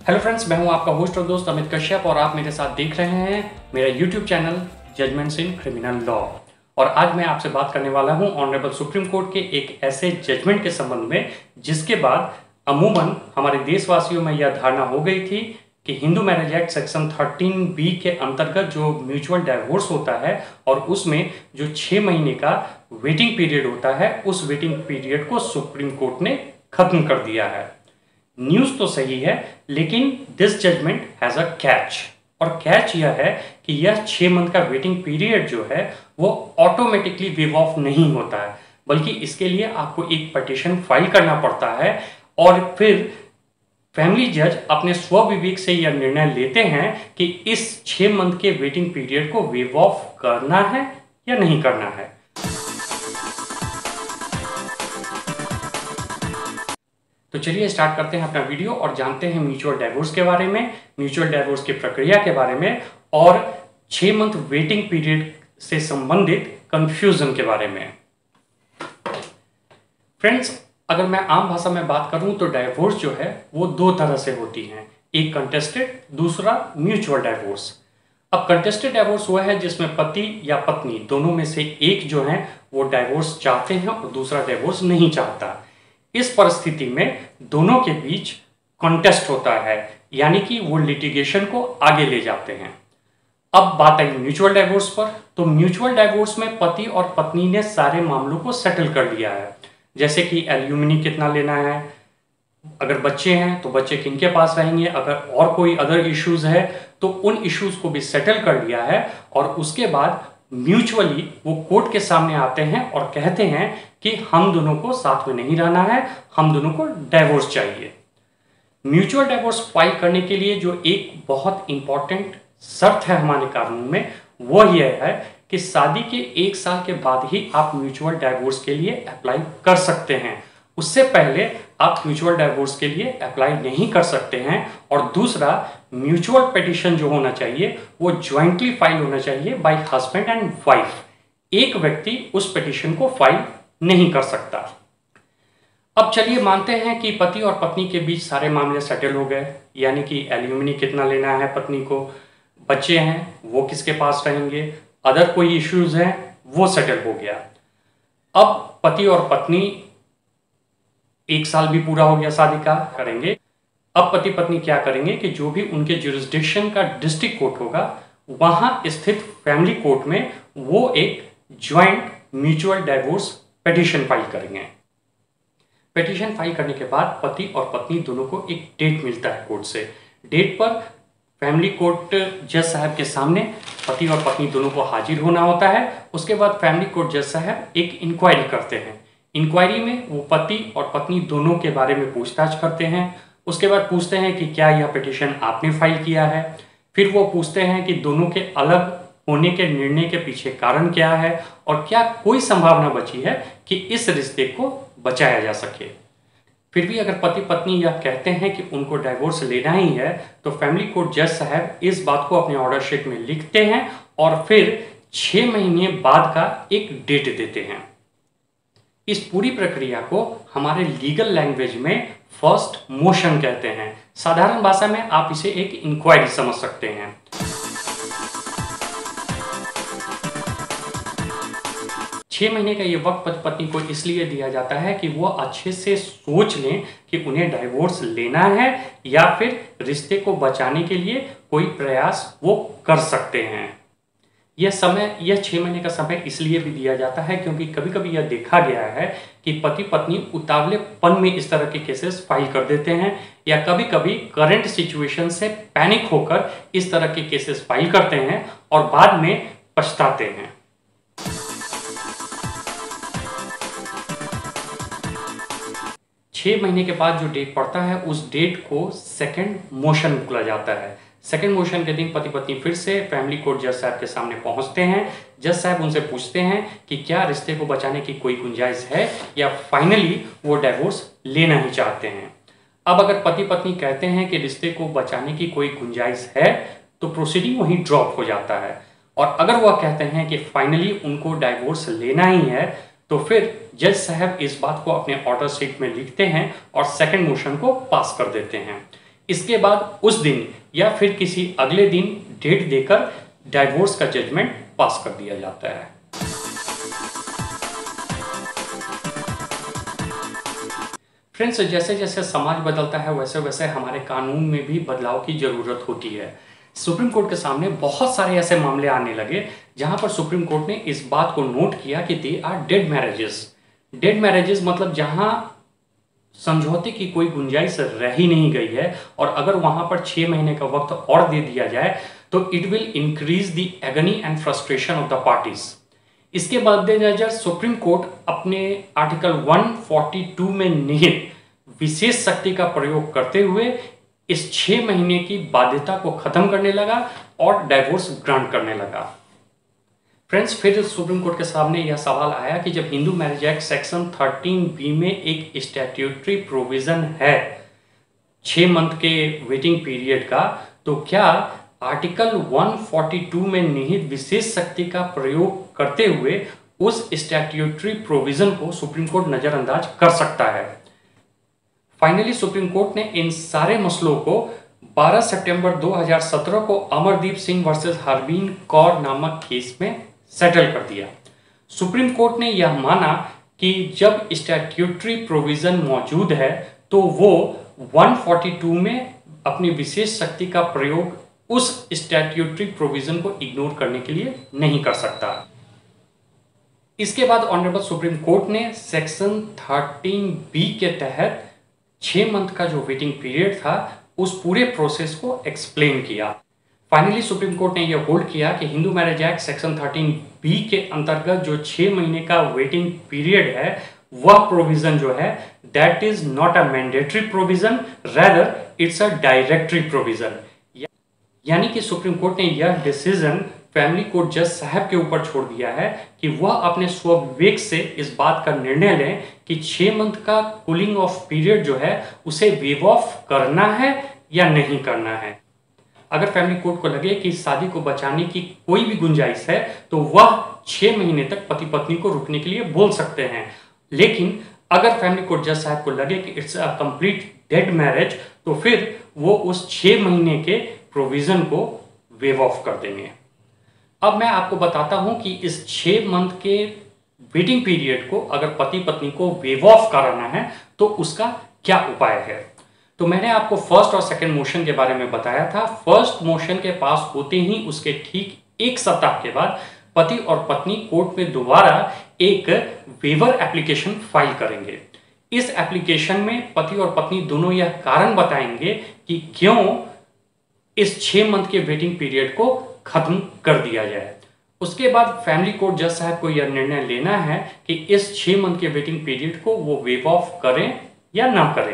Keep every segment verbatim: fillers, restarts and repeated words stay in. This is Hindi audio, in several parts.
हेलो फ्रेंड्स, मैं हूं आपका होस्ट और दोस्त अमित कश्यप और आप मेरे साथ देख रहे हैं मेरा YouTube channel judgments in criminal law. और आज मैं आपसे बात करने वाला हूं ऑनरेबल सुप्रीम कोर्ट के एक ऐसे जजमेंट के संबंध में जिसके बाद अमूमन हमारे देशवासियों में यह धारणा हो गई थी कि Hindu marriage act section thirteen B के अंतर्गत जो म्यूचुअल डाइवोर्स होता है और उसमें जो छः महीने का वेटिंग पीरियड होता है उस वेटिंग पीरियड को सुप्रीम कोर्ट ने खत्म कर दिया है। न्यूज तो सही है, लेकिन this judgment has a catch, और कैच यह है कि यह छह मंथ का वेटिंग पीरियड जो है वो ऑटोमेटिकली वेव ऑफ नहीं होता है, बल्कि इसके लिए आपको एक पिटीशन फाइल करना पड़ता है और फिर फैमिली जज अपने स्वविवेक से यह निर्णय लेते हैं कि इस छह मंथ के वेटिंग पीरियड को वेव ऑफ करना है या नहीं करना है। तो चलिए स्टार्ट करते हैं अपना वीडियो और जानते हैं म्यूचुअल डाइवोर्स के बारे में, म्यूचुअल डाइवोर्स की प्रक्रिया के बारे में और छह मंथ वेटिंग पीरियड से संबंधित कंफ्यूजन के बारे में। फ्रेंड्स, अगर मैं आम भाषा में बात करूं तो डाइवोर्स जो है वो दो तरह से होती हैं, एक कंटेस्टेड, दूसरा म्यूचुअल डाइवोर्स। अब कंटेस्टेड डाइवोर्स वो है जिसमें पति या पत्नी दोनों में से एक जो है वो डाइवोर्स चाहते हैं और दूसरा डाइवोर्स नहीं चाहता। इस परिस्थिति में दोनों के बीच कॉन्टेस्ट होता है, यानी कि वो लिटिगेशन को आगे ले जाते हैं। अब बात आई म्यूचुअल डाइवोर्स पर, तो म्यूचुअल डाइवोर्स में पति और पत्नी ने सारे मामलों को सेटल कर लिया है, जैसे कि एल्यूमिनी कितना लेना है, अगर बच्चे हैं तो बच्चे किनके पास रहेंगे, अगर और कोई अदर इश्यूज है तो उन इश्यूज को भी सेटल कर लिया है। और उसके बाद म्यूचुअली वो कोर्ट के सामने आते हैं और कहते हैं कि हम दोनों को साथ में नहीं रहना है, हम दोनों को डाइवोर्स चाहिए। म्यूचुअल डाइवोर्स फाइल करने के लिए जो एक बहुत इंपॉर्टेंट शर्त है हमारे कानून में, वो यह है कि शादी के एक साल के बाद ही आप म्यूचुअल डाइवोर्स के लिए अप्लाई कर सकते हैं। उससे पहले आप म्यूचुअल डाइवोर्स के लिए अप्लाई नहीं कर सकते हैं। और दूसरा, म्यूचुअल पिटीशन जो होना चाहिए वो ज्वाइंटली फाइल होना चाहिए बाय हस्बैंड एंड वाइफ। एक व्यक्ति उस पिटीशन को फाइल नहीं कर सकता। अब चलिए मानते हैं कि पति और पत्नी के बीच सारे मामले सेटल हो गए, यानी कि एल्यूमिनी कितना लेना है पत्नी को, बच्चे हैं वो किसके पास रहेंगे, अदर कोई इश्यूज हैं वो सेटल हो गया। अब पति और पत्नी एक साल भी पूरा हो गया शादी का, करेंगे। अब पति पत्नी क्या करेंगे कि जो भी उनके जुरिस्डिक्शन का डिस्ट्रिक्ट कोर्ट होगा वहां स्थित फैमिली कोर्ट में वो एक joint mutual divorce petition file करेंगे। पिटीशन फाइल करने के बाद पति और पत्नी दोनों को एक डेट मिलता है कोर्ट से। डेट पर फैमिली कोर्ट जज साहब के सामने पति और पत्नी दोनों को हाजिर होना होता है। उसके बाद फैमिली कोर्ट जज साहब एक इंक्वायरी करते हैं। इंक्वायरी में वो पति और पत्नी दोनों के बारे में पूछताछ करते हैं। उसके बाद पूछते हैं कि क्या यह पिटीशन आपने फाइल किया है। फिर वो पूछते हैं कि दोनों के अलग होने के निर्णय के पीछे कारण क्या है और क्या कोई संभावना बची है कि इस रिश्ते को बचाया जा सके। फिर भी अगर पति पत्नी यह कहते हैं कि उनको डाइवोर्स लेना ही है तो फैमिली कोर्ट जज साहब इस बात को अपने ऑर्डर शीट में लिखते हैं और फिर छह महीने बाद का एक डेट देते हैं। इस पूरी प्रक्रिया को हमारे लीगल लैंग्वेज में फर्स्ट मोशन कहते हैं। साधारण भाषा में आप इसे एक इंक्वायरी समझ सकते हैं। छह महीने का ये वक्त पति पत्नी को इसलिए दिया जाता है कि वो अच्छे से सोच लें कि उन्हें डाइवोर्स लेना है या फिर रिश्ते को बचाने के लिए कोई प्रयास वो कर सकते हैं। यह समय यह छह महीने का समय इसलिए भी दिया जाता है क्योंकि कभी कभी यह देखा गया है कि पति पत्नी उतावलेपन में इस तरह के केसेस फाइल कर देते हैं या कभी कभी करंट सिचुएशन से पैनिक होकर इस तरह के केसेस फाइल करते हैं और बाद में पछताते हैं। छह महीने के बाद जो डेट पड़ता है उस डेट को सेकंड मोशन बोला जाता है। सेकंड मोशन के दिन पति पत्नी फिर से फैमिली कोर्ट जज साहब के सामने पहुंचते हैं। जज साहब उनसे पूछते हैं कि क्या रिश्ते को बचाने की कोई गुंजाइश है या फाइनली वो डाइवोर्स लेना ही चाहते हैं। अब अगर पति पत्नी कहते हैं कि रिश्ते को बचाने की कोई गुंजाइश है तो प्रोसीडिंग वहीं ड्रॉप हो जाता है। और अगर वह कहते हैं कि फाइनली उनको डाइवोर्स लेना ही है तो फिर जज साहब इस बात को अपने ऑर्डर शीट में लिखते हैं और सेकंड मोशन को पास कर देते हैं। इसके बाद उस दिन या फिर किसी अगले दिन डेट देकर डाइवोर्स का जजमेंट पास कर दिया जाता है। फ्रेंड्स, जैसे जैसे समाज बदलता है वैसे वैसे हमारे कानून में भी बदलाव की जरूरत होती है। सुप्रीम कोर्ट के सामने बहुत सारे ऐसे मामले आने लगे जहां पर सुप्रीम कोर्ट ने इस बात को नोट किया कि they are dead marriages. Dead marriages मतलब जहां समझौते की कोई गुंजाइश रह ही नहीं गई है, और अगर वहां पर छह महीने का वक्त और दे दिया जाए तो it will increase the agony and frustration of the parties. इसके मद्देनजर सुप्रीम कोर्ट अपने आर्टिकल एक सौ बयालीस में निहित विशेष शक्ति का प्रयोग करते हुए इस छह महीने की बाध्यता को खत्म करने लगा और डाइवोर्स ग्रांट करने लगा। फ्रेंड्स, फिर सुप्रीम कोर्ट के सामने यह सवाल आया कि जब Hindu marriage act section thirteen B में एक स्टैट्यूटरी प्रोविजन है छह मंथ के वेटिंग पीरियड का, तो क्या आर्टिकल एक सौ बयालीस में निहित विशेष शक्ति का प्रयोग करते हुए उस स्टैट्यूटरी प्रोविजन को सुप्रीम कोर्ट नजरअंदाज कर सकता है? फाइनली सुप्रीम कोर्ट ने इन सारे मसलों को बारह सितंबर दो हज़ार सत्रह को अमरदीप सिंह वर्सेस हरबीन कौर नामक केस में सेटल कर दिया। सुप्रीम कोर्ट ने यह माना कि जब स्टैट्यूटरी प्रोविजन मौजूद है तो वो एक सौ बयालीस में अपनी विशेष शक्ति का प्रयोग उस स्टैट्यूटरी प्रोविजन को इग्नोर करने के लिए नहीं कर सकता। इसके बाद ऑनरेबल सुप्रीम कोर्ट ने सेक्शन थर्टीन बी के तहत छह मंथ का जो वेटिंग पीरियड था उस पूरे प्रोसेस को एक्सप्लेन किया। फाइनली सुप्रीम कोर्ट ने यह होल्ड किया कि Hindu marriage act section thirteen B के अंतर्गत जो छह महीने का वेटिंग पीरियड है वह प्रोविजन जो है that is not a mandatory provision, rather it's a directory provision. यानी कि सुप्रीम कोर्ट ने यह डिसीजन फैमिली कोर्ट जज साहब के ऊपर छोड़ दिया है कि वह अपने स्वविवेक से इस बात का निर्णय लें कि छह मंथ का कूलिंग ऑफ पीरियड जो है उसे वेव ऑफ करना है या नहीं करना है। अगर फैमिली कोर्ट को लगे कि शादी को बचाने की कोई भी गुंजाइश है तो वह छह महीने तक पति पत्नी को रुकने के लिए बोल सकते हैं, लेकिन अगर फैमिली कोर्ट जज साहब को लगे कि it's a complete dead marriage तो फिर वो उस छह महीने के प्रोविजन को वेव ऑफ कर देंगे। अब मैं आपको बताता हूं कि इस छह मंथ के वेटिंग पीरियड को अगर पति पत्नी को वेव ऑफ कराना है तो उसका क्या उपाय है। तो मैंने आपको फर्स्ट और सेकंड मोशन के बारे में बताया था। फर्स्ट मोशन के पास होते ही उसके ठीक एक सप्ताह के बाद पति और पत्नी कोर्ट में दोबारा एक वेवर एप्लीकेशन फाइल करेंगे। इस एप्लीकेशन में पति और पत्नी दोनों यह कारण बताएंगे कि क्यों इस छह मंथ के वेटिंग पीरियड को खत्म कर दिया जाए। उसके बाद फैमिली कोर्ट जज साहब को यह निर्णय लेना है कि इस छह मंथ के वेटिंग पीरियड को वो वेव ऑफ करें या ना करें।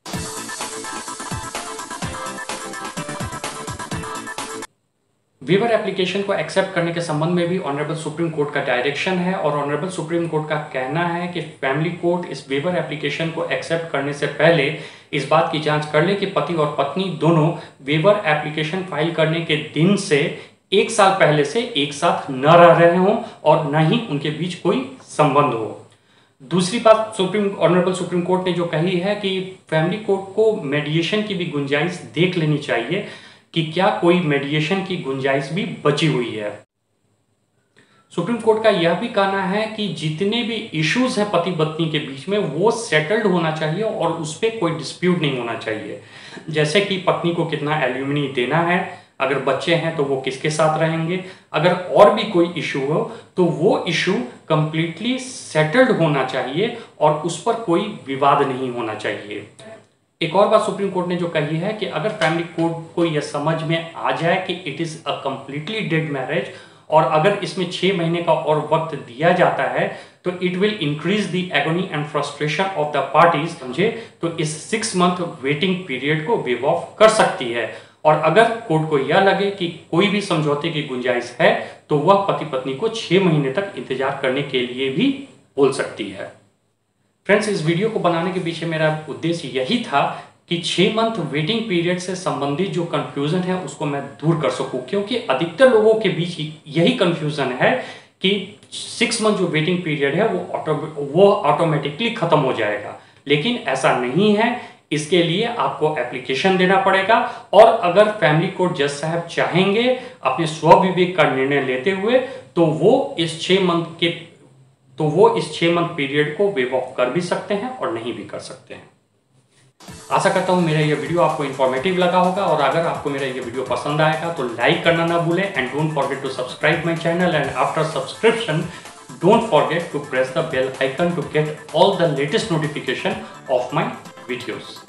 वेवर एप्लीकेशन को एक्सेप्ट करने के संबंध में भी ऑनरेबल सुप्रीम कोर्ट का डायरेक्शन है और ऑनरेबल सुप्रीम कोर्ट का कहना है कि फैमिली कोर्ट इस वेवर एप्लीकेशन को एक्सेप्ट करने से पहले इस बात की जांच कर ले कि पति और पत्नी दोनों वेवर एप्लीकेशन फाइल करने के दिन से एक साल पहले से एक साथ न रह रहे हों और न ही उनके बीच कोई संबंध हो। दूसरी बात सुप्रीम ऑनरेबल सुप्रीम कोर्ट ने जो कही है कि फैमिली कोर्ट को मेडिएशन की भी गुंजाइश देख लेनी चाहिए कि क्या कोई मेडिएशन की गुंजाइश भी बची हुई है। सुप्रीम कोर्ट का यह भी कहना है कि जितने भी इश्यूज हैं पति पत्नी के बीच में वो सेटल्ड होना चाहिए और उस पर कोई डिस्प्यूट नहीं होना चाहिए। जैसे कि पत्नी को कितना एल्यूमिनी देना है, अगर बच्चे हैं तो वो किसके साथ रहेंगे, अगर और भी कोई इशू हो तो वो इशू कंप्लीटली सेटल्ड होना चाहिए और उस पर कोई विवाद नहीं होना चाहिए। एक और बात सुप्रीम कोर्ट ने जो कही है कि अगर फैमिली कोर्ट को यह समझ में आ जाए कि it is a completely dead marriage और अगर इसमें छह महीने का और वक्त दिया जाता है तो it will increase the agony and frustration of the parties, समझे, तो इस सिक्स मंथ वेटिंग पीरियड को वेव ऑफ कर सकती है। और अगर कोर्ट को यह लगे कि कोई भी समझौते की गुंजाइश है तो वह पति पत्नी को छह महीने तक इंतजार करने के लिए भी बोल सकती है। फ्रेंड्स, इस वीडियो को बनाने के पीछे मेरा उद्देश्य यही था कि छह मंथ वेटिंग पीरियड से संबंधित जो कंफ्यूजन है उसको मैं दूर कर सकूं, क्योंकि अधिकतर लोगों के बीच यही कंफ्यूजन है कि सिक्स मंथ जो वेटिंग पीरियड है वो ऑटो वो ऑटोमेटिकली खत्म हो जाएगा, लेकिन ऐसा नहीं है। इसके लिए आपको एप्लीकेशन देना पड़ेगा और अगर फैमिली कोर्ट जज साहब चाहेंगे अपने स्वविवेक का निर्णय लेते हुए तो वो इस छह मंथ के तो वो इस छह मंथ पीरियड को वेव ऑफ कर भी सकते हैं और नहीं भी कर सकते हैं। आशा करता हूं मेरा ये वीडियो आपको इन्फॉर्मेटिव लगा होगा और अगर आपको मेरा ये वीडियो पसंद आएगा तो लाइक करना ना भूलें and don't forget to subscribe my channel and after subscription don't forget to press the bell icon to get all the latest notification of my videos.